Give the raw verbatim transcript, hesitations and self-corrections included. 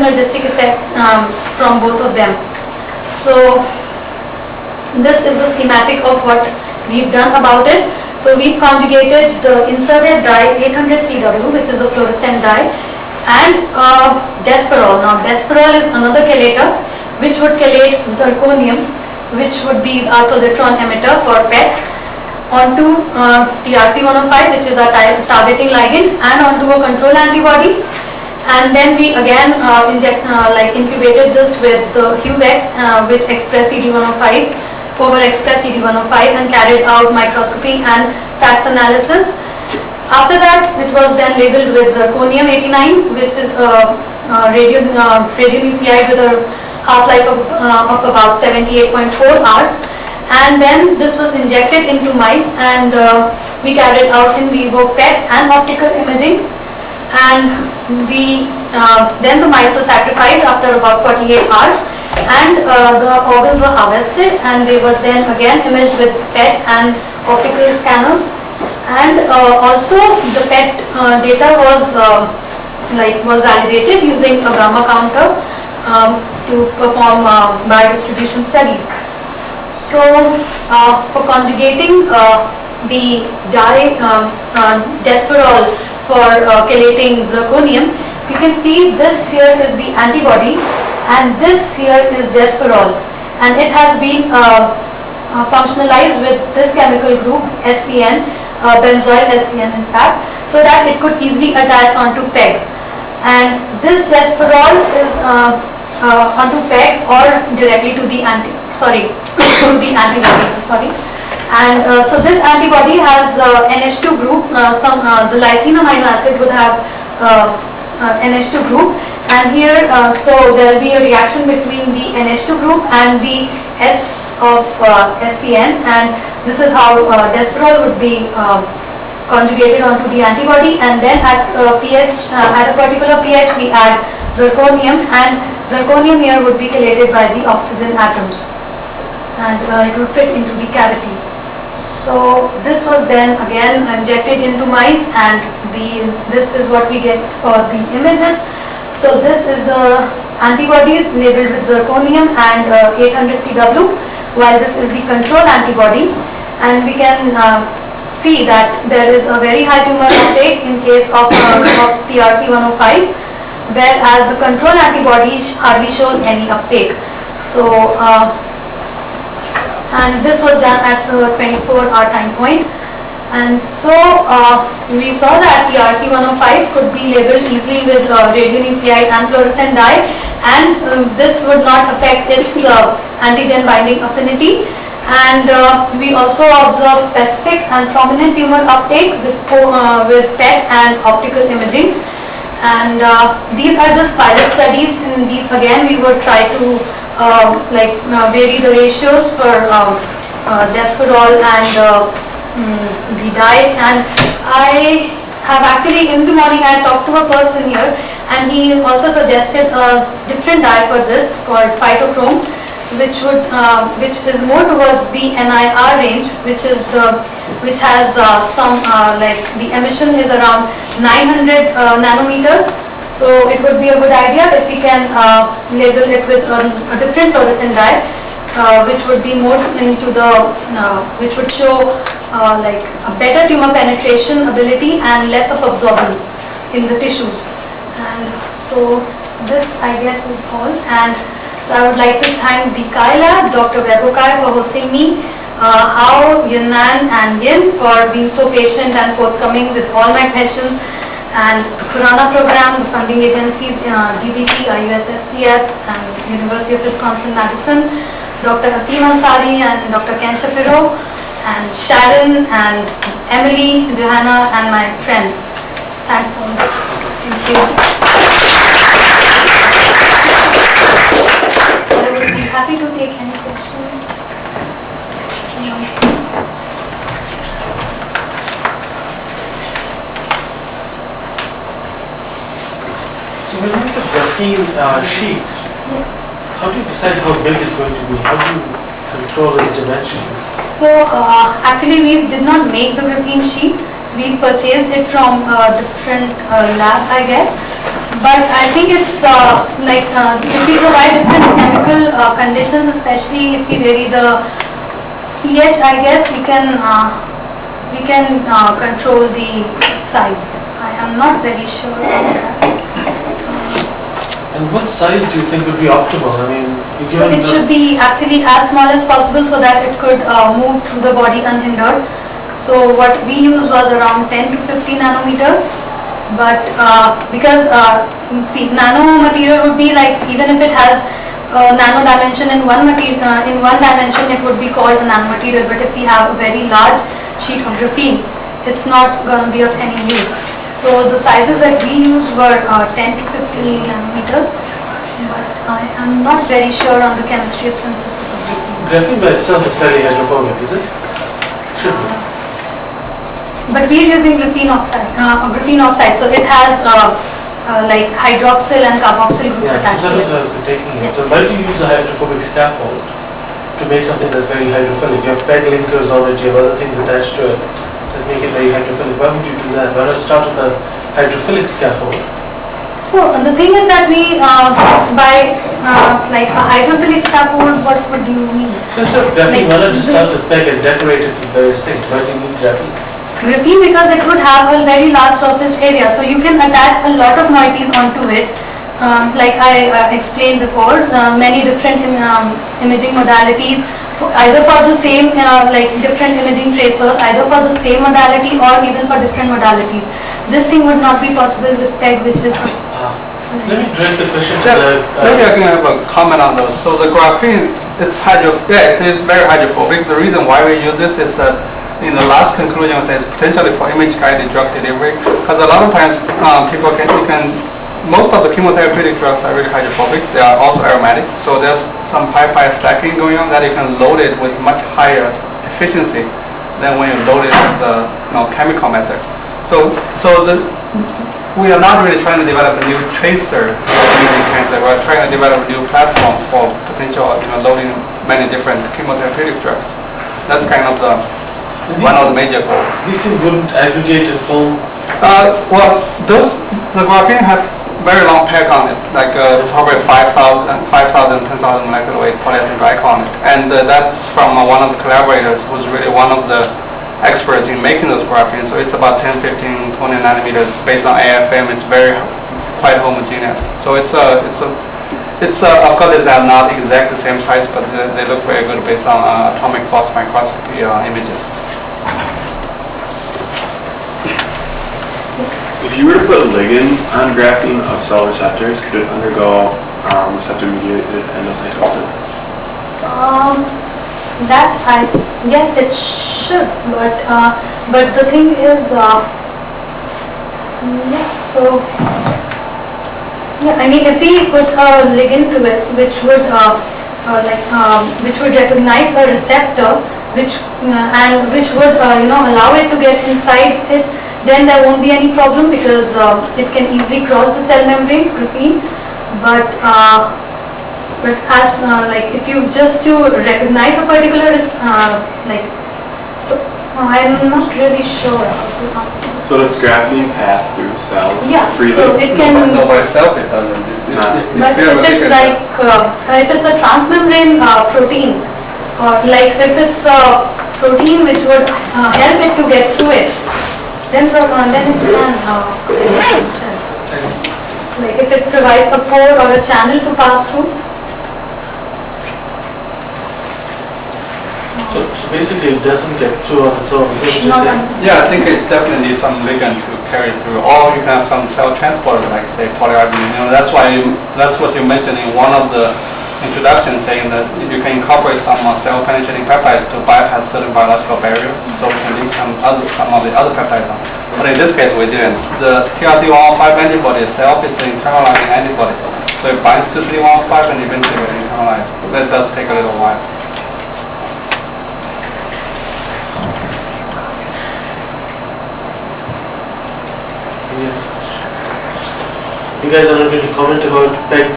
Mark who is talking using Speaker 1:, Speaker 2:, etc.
Speaker 1: synergistic effects um, from both of them. So this is the schematic of what we've done about it. So we've conjugated the infrared dye eight hundred C W, which is a fluorescent dye, and uh, Desferol. Now Desferol is another chelator which would chelate zirconium, which would be our positron emitter for P E T, onto uh, T R C one oh five, which is our targeting ligand, and onto a control antibody. And then we again uh, inject, uh, like incubated this with the Huvex, uh, which express C D one oh five, overexpress C D one oh five, and carried out microscopy and FACS analysis. After that, it was then labeled with zirconium eighty-nine, which is a, a radio uh, radionuclide with a half-life of, uh, of about seventy-eight point four hours. And then this was injected into mice, and uh, we carried out in vivo P E T and optical imaging. And the uh, then the mice were sacrificed after about forty-eight hours, and uh, the organs were harvested, and they were then again imaged with P E T and optical scanners. And uh, also the P E T uh, data was uh, like was validated using a gamma counter um, to perform uh, biodistribution studies. So uh, for conjugating uh, the dye uh, uh, Desferol for uh, chelating zirconium, you can see this here is the antibody, and this here is Desferol, and it has been uh, uh, functionalized with this chemical group S C N, uh, benzoyl S C N in fact, so that it could easily attach onto P E G. And this Desferol is uh, uh, onto P E G or directly to the anti sorry to the antibody. Sorry. And uh, so this antibody has uh, N H two group. Uh, some uh, the lysine amino acid would have uh, uh, N H two group, and here uh, so there will be a reaction between the N H two group and the S of uh, S C N, and this is how uh, Desferol would be uh, conjugated onto the antibody. And then at uh, pH uh, at a particular pH we add zirconium, and zirconium here would be chelated by the oxygen atoms, and uh, it would fit into the cavity. So this was then again injected into mice, and the this is what we get for the images. So this is the antibodies labeled with zirconium and uh, eight hundred C W, while this is the control antibody, and we can uh, see that there is a very high tumor uptake in case of, uh, of T R C one oh five, whereas the control antibody hardly shows any uptake. So uh, and this was done at the twenty-four hour time point, and so uh, we saw that T R C one oh five could be labeled easily with uh, radionuclide and fluorescent dye, and uh, this would not affect its uh, antigen binding affinity. And uh, we also observe specific and prominent tumor uptake with, uh, with P E T and optical imaging. And uh, these are just pilot studies. In these again we would try to uh, like uh, vary the ratios for um, uh, Desferol and uh, mm, the dye. And I have actually in the morning I talked to a person here, and he also suggested a different dye for this called phytochrome, which would uh, which is more towards the N I R range, which is the which has uh, some uh, like the emission is around nine hundred uh, nanometers. So it would be a good idea if we can uh, label it with a, a different fluorescent dye, uh, which would be more into the uh, which would show uh, like a better tumor penetration ability and less of absorbance in the tissues. And so this I guess is all. And so I would like to thank the Kai Lab, Doctor Webokai for hosting me, uh, Hao, Yunnan and Yin for being so patient and forthcoming with all my questions, and the Khurana program, the funding agencies, uh, D B T, I U S S C F and University of Wisconsin-Madison, Doctor Asim Ansari and Doctor Ken Shapiro, and Sharon and Emily, Johanna and my friends. Thanks so much. Thank you. Happy to take any questions.
Speaker 2: So when you make a graphene uh, sheet, yeah. How do you decide how big it's going to be? How do you control its dimensions?
Speaker 1: So uh, actually we did not make the graphene sheet. We purchased it from a different uh, lab, I guess. But I think it's uh, like uh, if we provide different chemical uh, conditions, especially if we vary the pH, I guess we can uh, we can uh, control the size. I am not very sure about that.
Speaker 2: And what size do you think would be optimal? I mean, you
Speaker 1: So it should be actually as small as possible so that it could uh, move through the body unhindered. So what we used was around ten to fifteen nanometers. But uh, because uh, see, nano material would be like, even if it has uh, nano dimension in one material, uh, in one dimension, it would be called a nano material. But if we have a very large sheet of graphene, it's not going to be of any use. So the sizes that we used were uh, ten to fifteen nanometers. But I am not very sure on the chemistry of synthesis of graphene.
Speaker 2: Graphene by itself is very hydrophobic, is it? Should be.
Speaker 1: But we are using graphene oxide, uh, graphene oxide, so it has uh, uh, like hydroxyl and carboxyl groups
Speaker 2: Yeah,
Speaker 1: attached
Speaker 2: so
Speaker 1: to
Speaker 2: that was
Speaker 1: it.
Speaker 2: what I was taking it. So why do you use a hydrophobic scaffold to make something that's very hydrophilic? You have peg linkers on it, you have other things attached to it that make it very hydrophilic. Why would you do that? Why not start with a hydrophilic scaffold?
Speaker 1: So uh, the thing is that we, uh, by uh, like a hydrophilic scaffold, what would you mean?
Speaker 2: So instead of graphene,
Speaker 1: Like
Speaker 2: why not just
Speaker 1: the-
Speaker 2: start with peg and decorate it with various things? Why do you need graphene?
Speaker 1: Graphene, because it would have a very large surface area, so you can attach a lot of moieties onto it. Um, like I uh, explained before, uh, many different im um, imaging modalities, for either for the same, uh, like different imaging tracers, either for the same modality or even for different modalities. This thing would not be possible with PEG, which is.
Speaker 2: Uh, let me direct the question to
Speaker 3: Yeah,
Speaker 2: the.
Speaker 3: maybe I
Speaker 2: Uh,
Speaker 3: can have a comment on those. So the graphene, it's hydro, yeah, it's, it's very hydrophobic. The reason why we use this is that in the last conclusion, it's potentially for image-guided drug delivery, because a lot of times um, people can, you can, most of the chemotherapeutic drugs are really hydrophobic. They are also aromatic. So there's some pi-pi stacking going on that you can load it with much higher efficiency than when you load it as a you know, chemical method. So, so the, we are not really trying to develop a new tracer for imaging cancer. We're trying to develop a new platform for potential you know, loading many different chemotherapeutic drugs. That's kind of the
Speaker 2: these
Speaker 3: one of the
Speaker 2: things-
Speaker 3: major goals.
Speaker 2: These things wouldn't aggregate and form.
Speaker 3: Uh, well, those the graphene have very long peg on it, like uh, probably five thousand, five thousand, ten thousand molecular weight polyethylene glycol on it, and uh, that's from uh, one of the collaborators who's really one of the experts in making those graphene. So it's about ten, fifteen, twenty nanometers based on A F M. It's very quite homogeneous. So it's a it's a it's uh, of course they are not exactly the same size, but they, they look very good based on uh, atomic force microscopy uh, images.
Speaker 4: If you were to put ligands on graphene of cell receptors, could it undergo um, receptor-mediated endocytosis?
Speaker 1: Um, that I yes, it should, but uh, but the thing is, uh, yeah. So yeah, I mean, if we put a ligand to it, which would uh, uh, like um, which would recognize a receptor, which uh, and which would uh, you know allow it to get inside it, then there won't be any problem because uh, it can easily cross the cell membranes, graphene. But uh, but as uh, like if you just to recognize a particular uh, like so uh, I'm not really sure how to answer this.
Speaker 4: So does graphene pass through cells
Speaker 1: Yeah,
Speaker 4: freely?
Speaker 1: so it can.
Speaker 3: No, by itself it doesn't. It-
Speaker 4: No.
Speaker 3: it- it-
Speaker 1: But
Speaker 3: it's
Speaker 1: if it's
Speaker 3: ligand.
Speaker 1: like, uh, if it's a transmembrane uh, protein, or like if it's a protein which would uh, help it to get through it, then, pro- uh, then it can uh, get cell. Like if it provides a pore or a channel to pass through.
Speaker 2: So, so basically, it doesn't get through on its own. Is that what you're
Speaker 1: Not
Speaker 2: saying?
Speaker 1: on its own.
Speaker 3: Yeah, I think it definitely needs some ligand to carry through, or you can have some cell transporter, like say polyarginine. You know, that's why you, that's what you mentioned in one of the introductions, saying that you can incorporate some uh, cell penetrating peptides to bypass certain biological barriers, so we can link some other some of the other peptides on. But in this case, we didn't. The T R C one one five antibody itself is an internalizing antibody, so it binds to C one one five and eventually will internalize. That does take a little while.
Speaker 2: Yeah. You guys are not going to comment about PEG